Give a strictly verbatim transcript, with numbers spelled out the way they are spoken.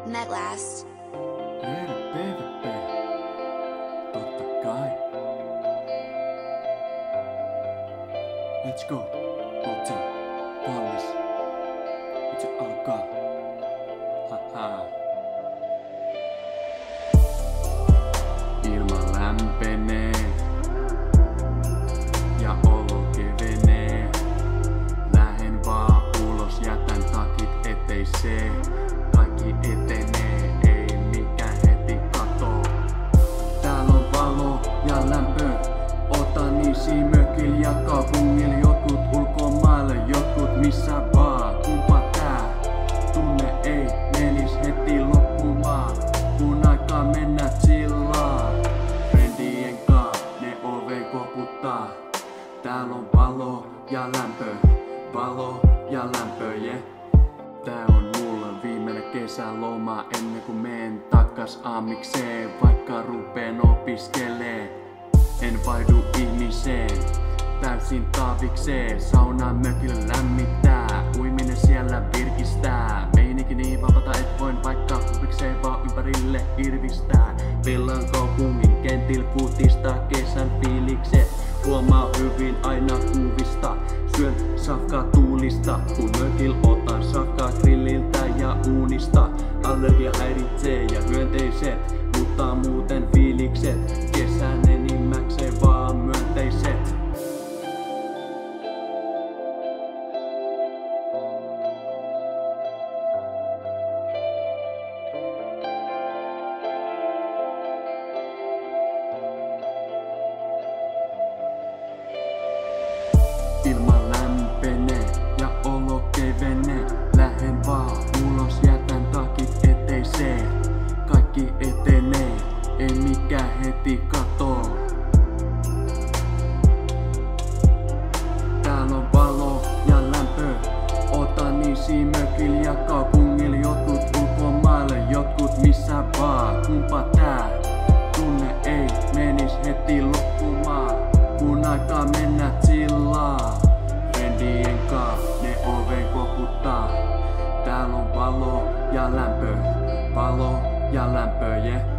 Metlast. Ready, baby, baby. Totta kai. Let's go. Oot sä valmis? Nyt se alkaa. Haha. Ilma lämpenee ja olo kevenee. Lähen vaan ulos, jätän takit eteiseen. Kaikki etenee, ei mikään heti katoo. Täällä on valo ja lämpö. Otan isi mökil ja kaupungil. Jotkut ulkomaille, jotkut missä vaan. Kumpa tää tunne ei menis heti loppumaan. Kun aikaa mennä chillaa. Friendien kaa ne ove koputtaa. Täällä on valo ja lämpö. Valo ja lämpö, yeah. Tää on mulla viimeinen kesäloma ennen kuin meen takas amikseen. Vaikka rupeen opiskelee, en vaihdu ihmiseen. Täysin taavikseen, sauna mökillä lämmittää. Uiminen siellä virkistää. Meininki niin vapaata et voin vaikka huvikseen vaan ympärille irvistää. Villan kaupungin kentil futista kesän fiilikset. Huomaa hyvin aina kuvista. Syön safkaa tuulista, kun mökil otan safkaa grilliltä ja uunista. Allergia häiritsee ja hyönteiset, mutta muuten fiilikset. Kesän enimmäkseen vaan myönteiset. Ilma lämpenee ja olo kevenee. Lähen vaan ulos, jätän takit eteiseen. Kaikki etenee, ei mikään heti katoo. Täällä on valo ja lämpö. Otan isi mökil ja kaupungil. Jotkut ulkomaille, jotkut missä vaan. Kumpa tää tunne ei menis heti loppumaan. Kun aikaa mennä chillaa. Friendien kaa ne oven koputtaa. Täällä on valo ja lämpö. Valo ja lämpö, yeah.